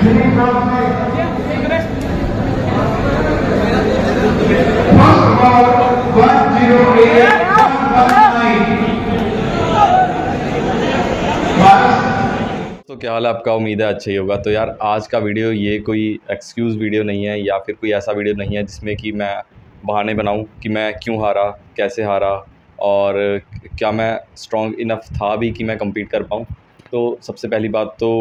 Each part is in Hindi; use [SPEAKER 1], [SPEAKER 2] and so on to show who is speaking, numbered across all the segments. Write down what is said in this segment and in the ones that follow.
[SPEAKER 1] तो क्या हाल है आपका। उम्मीद है अच्छा ही होगा। तो यार आज का वीडियो ये कोई एक्सक्यूज़ वीडियो नहीं है या फिर कोई ऐसा वीडियो नहीं है जिसमें कि मैं बहाने बनाऊं कि मैं क्यों हारा, कैसे हारा और क्या मैं स्ट्रॉन्ग इनफ था भी कि मैं कम्पीट कर पाऊं। तो सबसे पहली बात तो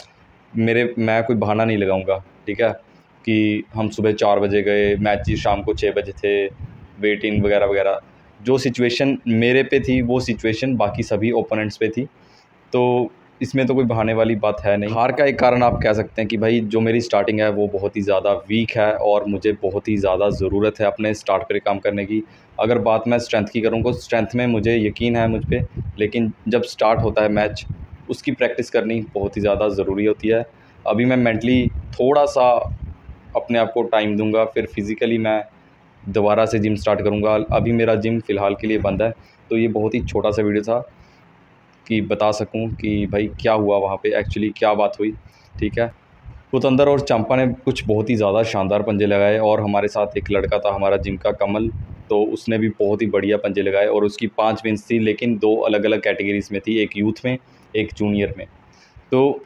[SPEAKER 1] मैं कोई बहाना नहीं लगाऊंगा, ठीक है, कि हम सुबह 4 बजे गए, मैच शाम को 6 बजे थे, वेट इन वगैरह वगैरह। जो सिचुएशन मेरे पे थी वो सिचुएशन बाकी सभी ओपोनेंट्स पे थी। तो इसमें तो कोई बहाने वाली बात है नहीं। हार का एक कारण आप कह सकते हैं कि भाई जो मेरी स्टार्टिंग है वो बहुत ही ज़्यादा वीक है और मुझे बहुत ही ज़्यादा ज़रूरत है अपने स्टार्ट पे काम करने की। अगर बात मैं स्ट्रेंथ की करूँ तो स्ट्रेंथ में मुझे यकीन है मुझ पे, लेकिन जब स्टार्ट होता है मैच उसकी प्रैक्टिस करनी बहुत ही ज़्यादा ज़रूरी होती है। अभी मैं मेंटली थोड़ा सा अपने आप को टाइम दूंगा, फिर फिज़िकली मैं दोबारा से जिम स्टार्ट करूंगा। अभी मेरा जिम फ़िलहाल के लिए बंद है। तो ये बहुत ही छोटा सा वीडियो था कि बता सकूं कि भाई क्या हुआ वहाँ पे, एक्चुअली क्या बात हुई, ठीक है। पुतंदर और चंपा ने कुछ बहुत ही ज़्यादा शानदार पंजे लगाए और हमारे साथ एक लड़का था हमारा जिम का, कमल, तो उसने भी बहुत ही बढ़िया पंजे लगाए और उसकी 5 विन्स थी, लेकिन 2 अलग अलग कैटेगरीज़ में थी, एक यूथ में एक जूनियर में। तो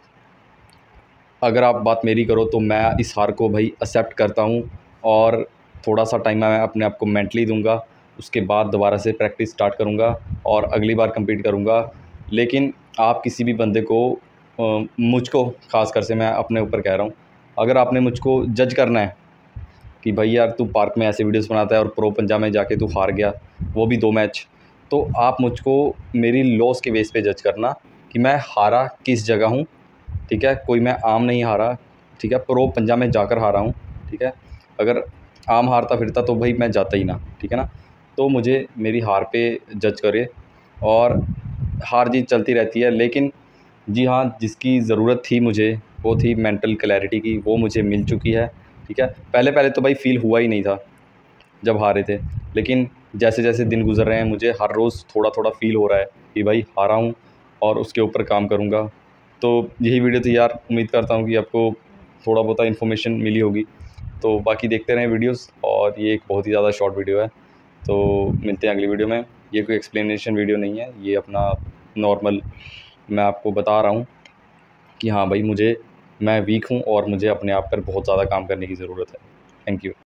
[SPEAKER 1] अगर आप बात मेरी करो तो मैं इस हार को भाई एक्सेप्ट करता हूँ और थोड़ा सा टाइम मैं अपने आप को मेंटली दूंगा। उसके बाद दोबारा से प्रैक्टिस स्टार्ट करूँगा और अगली बार कम्पीट करूँगा। लेकिन आप किसी भी बंदे को मुझको ख़ासकर से मैं अपने ऊपर कह रहा हूँ, अगर आपने मुझको जज करना है कि भाई यार तू पार्क में ऐसे वीडियोस बनाता है और प्रो पंजाब में जाके तू हार गया, वो भी 2 मैच, तो आप मुझको मेरी लॉस के बेस पे जज करना कि मैं हारा किस जगह हूँ, ठीक है। कोई मैं आम नहीं हारा, ठीक है, प्रो पंजाब में जाकर हारा हूँ, ठीक है। अगर आम हारता फिरता तो भाई मैं जाता ही ना, ठीक है ना। तो मुझे मेरी हार पे जज करे और हार जीत चलती रहती है। लेकिन जी हाँ, जिसकी ज़रूरत थी मुझे वो थी मेंटल क्लैरिटी की, वो मुझे मिल चुकी है, ठीक है। पहले पहले तो भाई फ़ील हुआ ही नहीं था जब हारे थे, लेकिन जैसे जैसे दिन गुजर रहे हैं मुझे हर रोज़ थोड़ा थोड़ा फ़ील हो रहा है कि भाई हारा हूँ और उसके ऊपर काम करूँगा। तो यही वीडियो थी यार। उम्मीद करता हूँ कि आपको थोड़ा बहुत इन्फॉर्मेशन मिली होगी। तो बाकी देखते रहें वीडियोस, और ये एक बहुत ही ज़्यादा शॉर्ट वीडियो है। तो मिलते हैं अगली वीडियो में। ये कोई एक्सप्लेनेशन वीडियो नहीं है, ये अपना नॉर्मल मैं आपको बता रहा हूँ कि हाँ भाई मैं वीक हूँ और मुझे अपने आप पर बहुत ज़्यादा काम करने की ज़रूरत है। Thank you.